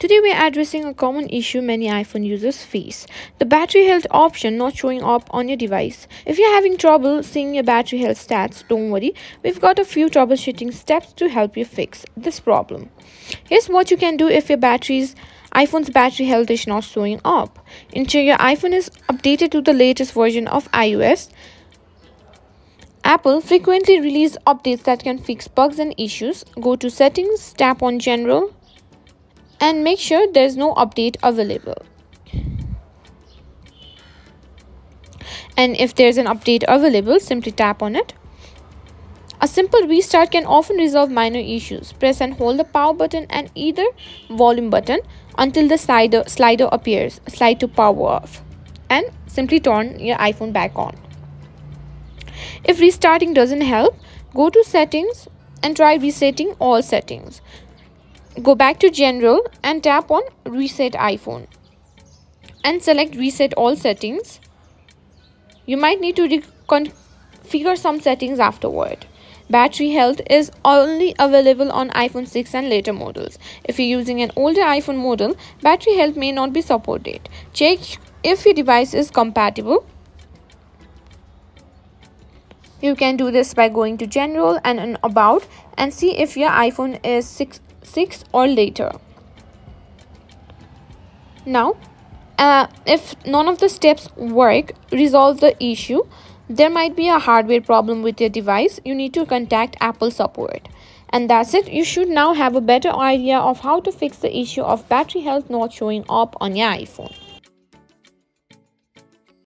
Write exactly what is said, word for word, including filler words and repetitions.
Today we are addressing a common issue many iPhone users face, the battery health option not showing up on your device. If you're having trouble seeing your battery health stats, don't worry, we've got a few troubleshooting steps to help you fix this problem. Here's what you can do if your battery's iPhone's battery health is not showing up. Ensure your iPhone is updated to the latest version of iOS. Apple frequently releases updates that can fix bugs and issues. Go to Settings, tap on General, and make sure there's no update available. And if there's an update available, simply tap on it. A simple restart can often resolve minor issues. Press and hold the power button and either volume button until the slider, slider appears. Slide to power off and simply turn your iPhone back on. If restarting doesn't help, go to Settings and try resetting all settings. Go back to General and tap on Reset iPhone and select Reset all settings. You might need to reconfigure some settings afterward. Battery health is only available on iPhone six and later models. If you're using an older iPhone model, battery health may not be supported. Check if your device is compatible. You can do this by going to General and on About and see if your iPhone is six or later. Now, uh, if none of the steps work, resolve the issue. There might be a hardware problem with your device. You need to contact Apple support. And that's it. You should now have a better idea of how to fix the issue of battery health not showing up on your iPhone.